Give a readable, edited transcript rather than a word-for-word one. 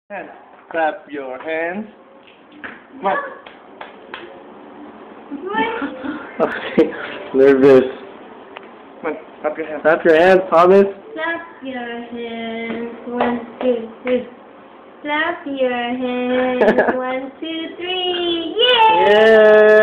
Hands. Clap your hands. Come on. Okay, nervous. Come on, clap your hands. Clap your hands, Thomas. Clap your hands. 1, 2, 3. Clap your hands. 1, 2, 3. Yay! Yay!